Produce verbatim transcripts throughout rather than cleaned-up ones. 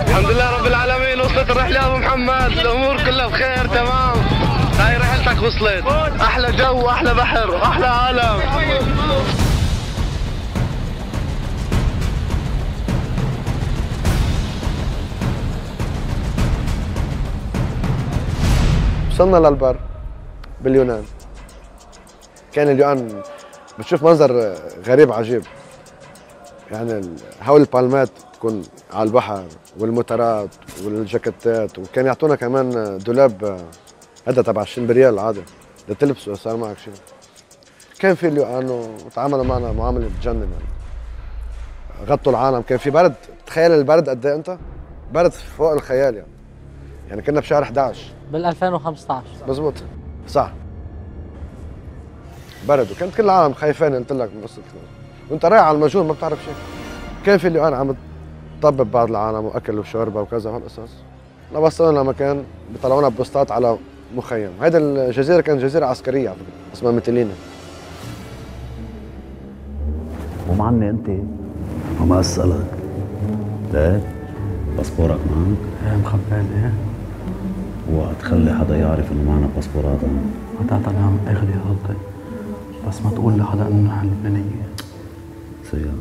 الحمد لله رب العالمين، وصلت الرحلة يا ابو محمد، الامور كلها بخير تمام. هاي رحلتك وصلت، احلى جو واحلى بحر واحلى عالم. وصلنا للبر باليونان. كان اليونان بتشوف منظر غريب عجيب، يعني هول البالمات تكون على البحر والموترات والجاكيتات، وكان يعطونا كمان دولاب هذا تبع عشرين بريال عادي لتلبسه صار معك شيء. كان في اليونان وتعاملوا معنا معامله تجنن، يعني غطوا العالم. كان في برد، تخيل البرد قد ايه انت؟ برد فوق الخيال يعني. يعني كنا بشهر احد عشر بال ألفين وخمسطعش. مزبوط صح. برد، وكانت كل العالم خايفين، قلت لك من قصه، وانت رايح على المجهول ما بتعرف شيء. كان في اليونان عم تطبب بعض العالم واكل وشوربه وكذا هالقصص. لوصلنا لمكان بيطلعونا ببوستات على مخيم. هيدي الجزيره كانت جزيره عسكريه على فكره اسمها ميتيلينا. ومعني انت وما اسالك ليه؟ باسبورك معك؟ ايه مخبالي ايه؟ اوعى تخلي حدا يعرف انه معنا باسبوراتنا. قطعت انا عم اغلي غلطي، بس ما تقول لحدا انه نحن لبنانية. سيئة.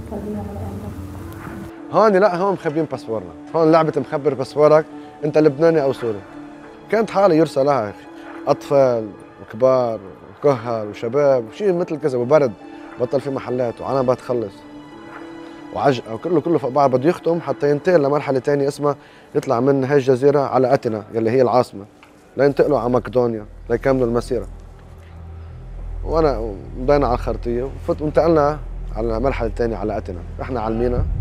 هون لا، هون مخبين باسبورنا، هون لعبة مخبر باسبورك انت لبناني او سوري. كانت حالة يرسى لها يا اخي، اطفال وكبار وكهل وشباب وشيء مثل كذا، وبرد بطل في محلات وعالم بتخلص وعجقه وكله كله فوق بعض. بده يختم حتى ينتقل لمرحلة ثانية اسمها يطلع من هاي الجزيرة على أتينا يلي هي العاصمة، لينتقلوا على مقدونيا ليكملوا المسيرة. وانا مضينا على الخرطية وانتقلنا على المرحلة الثانية على أتينا. رحنا على المينا